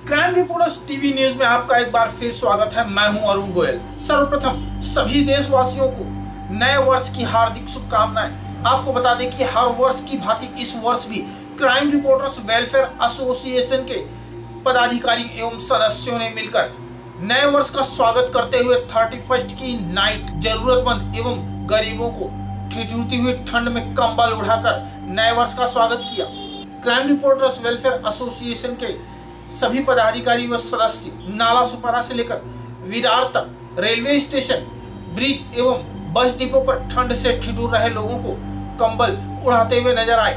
Crime reporters TV news में आपका एक बार फिर स्वागत है। मैं हूं अरुण गोयल। सर्वप्रथम सभी देशवासियों को नए वर्ष की हार्दिक शुभकामनाएं। आपको बता दें कि हर वर्ष की भांति इस वर्ष भी क्राइम रिपोर्टर्स वेलफेयर एसोसिएशन के पदाधिकारी एवं सदस्यों ने मिलकर नए वर्ष का स्वागत करते हुए 31st की नाइट जरूरतमंद एवं गरीबों को ठिठुरती हुई ठंड में कंबल उड़ाकर नए वर्ष का स्वागत किया। क्राइम रिपोर्टर्स वेलफेयर एसोसिएशन के सभी पदाधिकारी व सदस्य नाला सुपारा से लेकर विरार तक रेलवे स्टेशन, ब्रिज एवं बस डिपो पर ठंड से ठिठुर रहे लोगों को कंबल उड़ाते हुए नजर आए।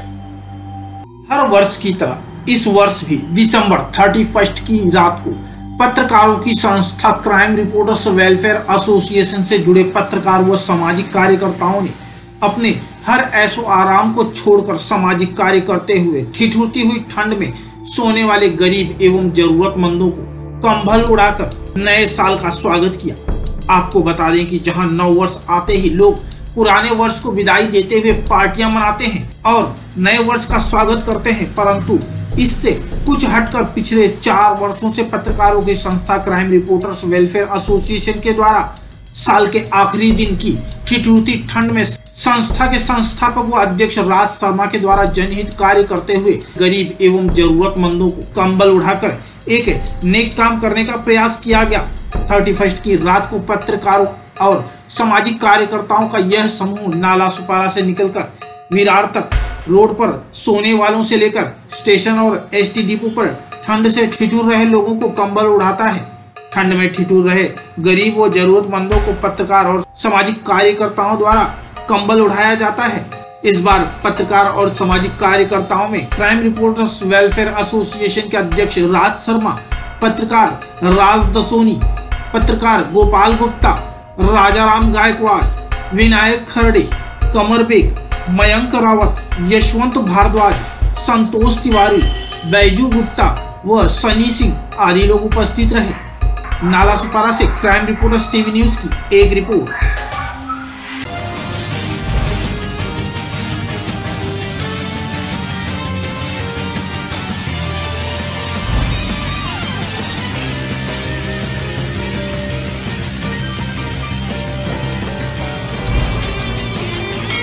हर वर्ष की तरह इस वर्ष भी दिसंबर 31 की रात को पत्रकारों की संस्था क्राइम रिपोर्टर्स वेलफेयर एसोसिएशन से जुड़े पत्रकार व सामाजिक कार्यकर्ताओं ने अपने हर ऐशो आराम को छोड़कर सामाजिक कार्य करते हुए ठिठुरती हुई ठंड में सोने वाले गरीब एवं जरूरतमंदों को कंबल उड़ाकर नए साल का स्वागत किया। आपको बता दें कि जहां नव वर्ष आते ही लोग पुराने वर्ष को विदाई देते हुए पार्टियां मनाते हैं और नए वर्ष का स्वागत करते हैं, परंतु इससे कुछ हटकर पिछले 4 वर्षों से पत्रकारों की संस्था क्राइम रिपोर्टर्स वेलफेयर एसोसिएशन के द्वारा साल के आखिरी दिन की ठिठुरती ठंड में संस्था के संस्थापक व अध्यक्ष राज शर्मा के द्वारा जनहित कार्य करते हुए गरीब एवं जरूरतमंदों को कंबल उड़ाकर एक नेक काम करने का प्रयास किया गया। 31 की रात को पत्रकारों और सामाजिक कार्यकर्ताओं का यह समूह नाला सुपारा से निकलकर विरार तक रोड पर सोने वालों से लेकर स्टेशन और एसटी डिपो पर ठंड से ठिठुर रहे लोगों को कंबल उड़ाता है। ठंड में ठिठुर रहे गरीब व जरूरतमंदों को पत्रकार और सामाजिक कार्यकर्ताओं द्वारा कंबल उड़ाया जाता है। इस बार पत्रकार और सामाजिक कार्यकर्ताओं में क्राइम रिपोर्टर्स वेलफेयर एसोसिएशन के अध्यक्ष राज शर्मा, पत्रकार राज दसोनी, पत्रकार गोपाल गुप्ता, राजाराम गायकवाड़, विनायक खरडे, कमर बेग, मयंक रावत, यशवंत भारद्वाज, संतोष तिवारी, बैजू गुप्ता व सनी सिंह आदि लोग उपस्थित रहे। नाला सुपारा से क्राइम रिपोर्टर्स टीवी न्यूज की एक रिपोर्ट।